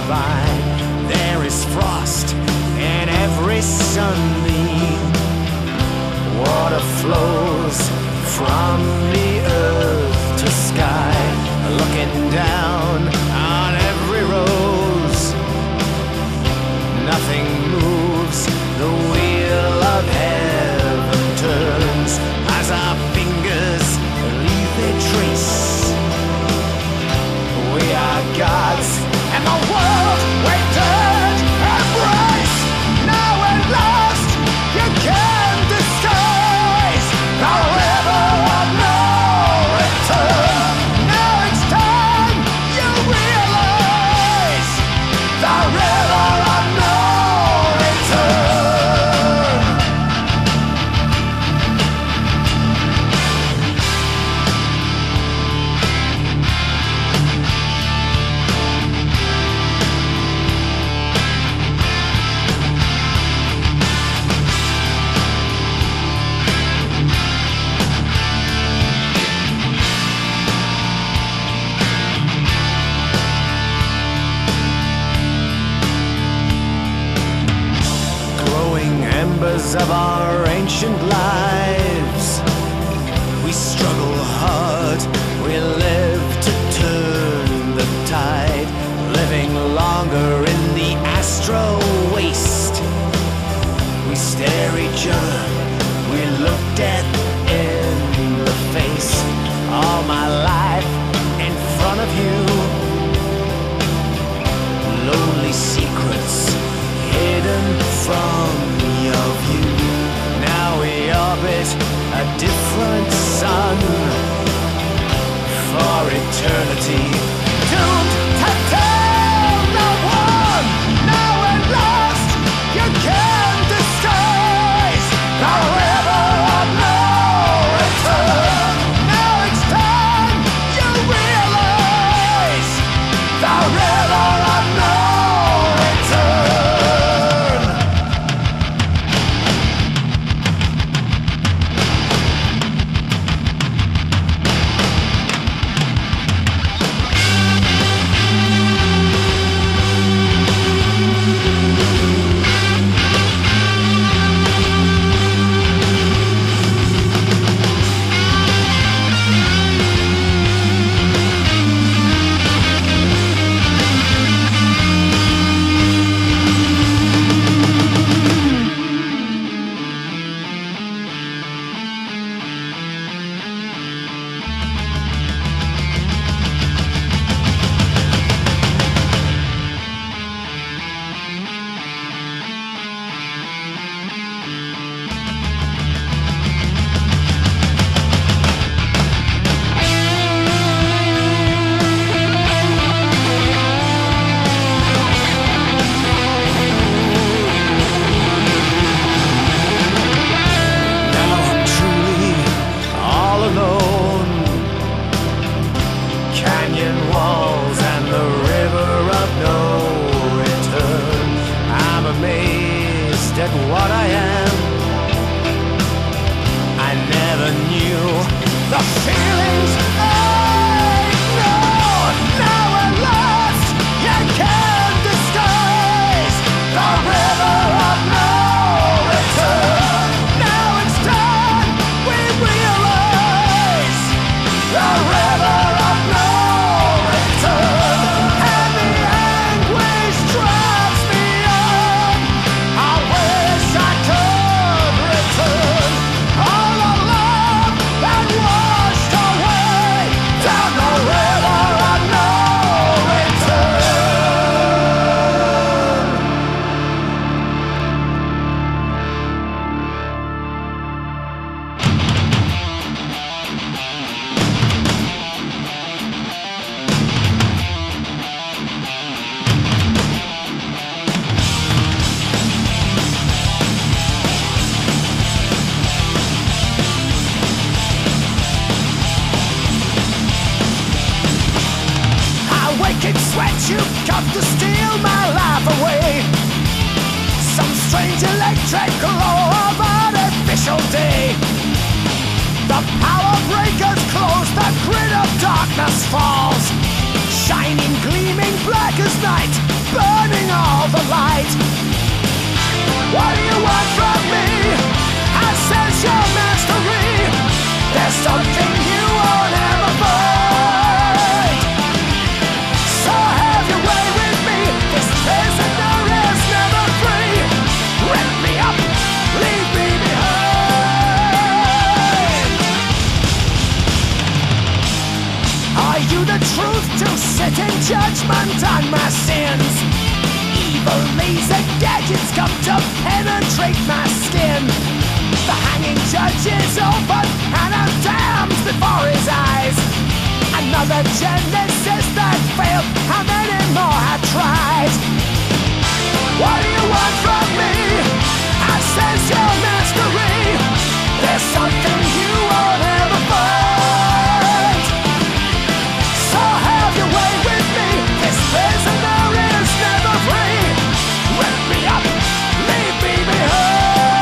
fine. There is frost in every sunbeam. Water flows from the earth to sky, looking down on every rose. Nothing moves, the wheel of heaven turns as our fingers leave their trace. We are gods and the world we did embrace. Now at last you can disguise the river of no return. Now it's time you realize the river of no return. Embers of our ancient lives, we struggle hard, we live to turn the tide, living longer in the astral waste. We stare each other, we look death in the face. All my life in front of you, lonely secrets hidden from your view. Now we orbit a different sun for eternity, doomed to tell no one. Now at last you can disguise the river of no return. Now it's time you realize the river of no return. you've come to steal my life away. Some strange electric glow of artificial day. The power breakers close, the grid of darkness falls, shining, gleaming black as night. burning all the light. What do you want from me? I sense your mastery. There's something you won't ever find. So have your way with me. This prisoner is never free. Rip me up, leave me behind. Are you the truth to sit in judgment on my sins? Evil laser gadgets come to penetrate my skin. The hanging judge is open and I'm damned before his eyes. Another genesis that failed, how many more have tried? What do you want from me? I sense your mastery. There's something you won't ever find. So have your way with me. This prisoner is never free. Rip me up, leave me behind.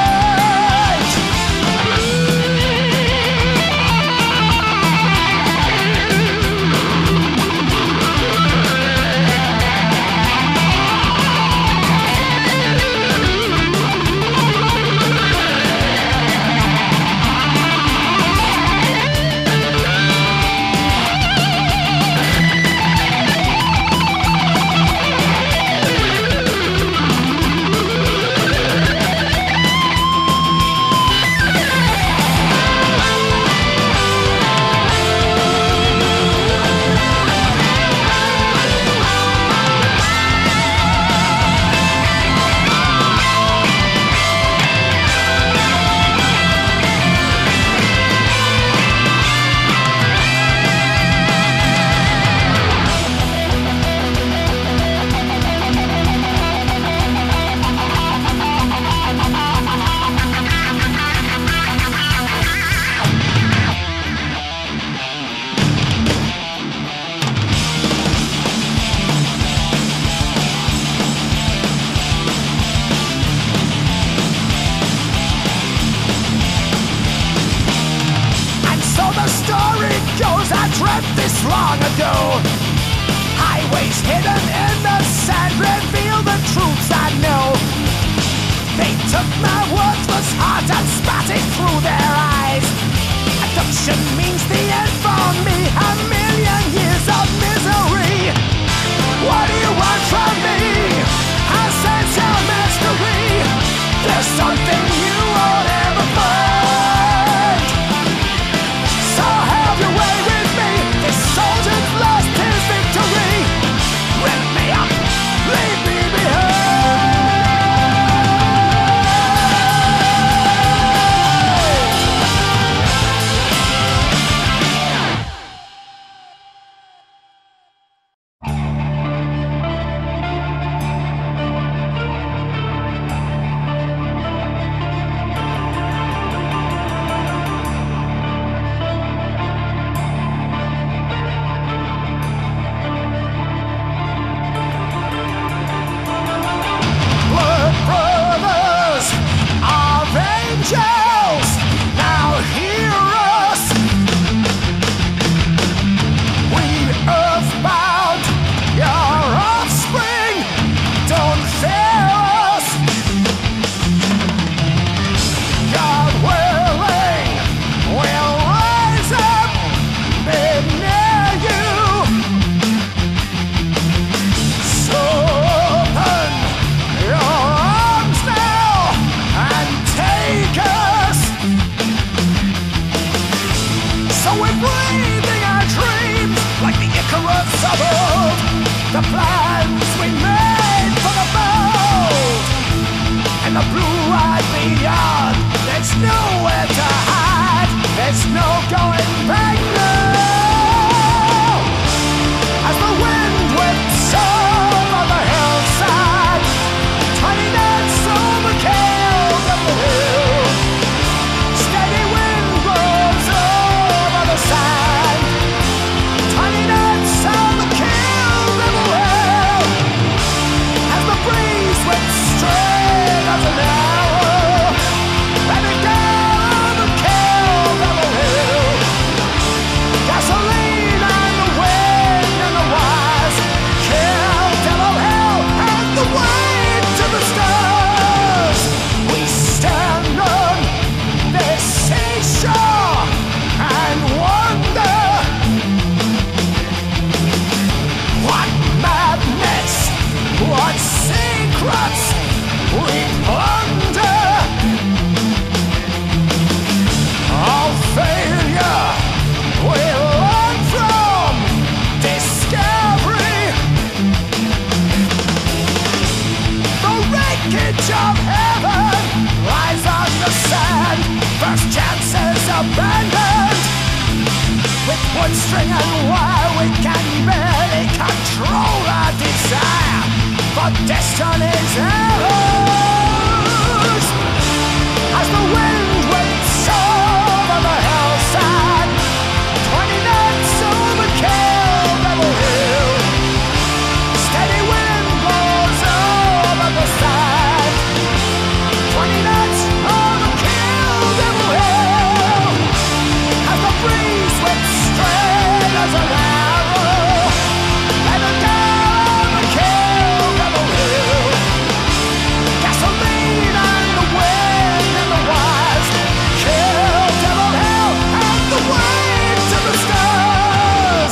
Long ago, highways hidden in the sand reveal the truths I know. They took my worthless heart and spat it through their eyes. Adoption means the end for me, a million years of misery. What do you want from me? I sense your mastery. There's something you won't ever find. So have your way with me. This soldier's lost his victory. Rip me up, leave me behind. secrets we plunder. All failure we learn from discovery. The wreckage of heaven lies on the sand. First chances abandoned. With wood string and wire we can barely control our desire for destiny's arrows. As the wind waits over the hillside, 20 nights overkill Devil Hill. Steady wind blows over the side, 20 nights overkill Devil Hill. As the breeze whips straight as an arrow, and a down overkill Devil Hill. Gasoline and the wind and the wires kill Devil Hill and the way to the stars.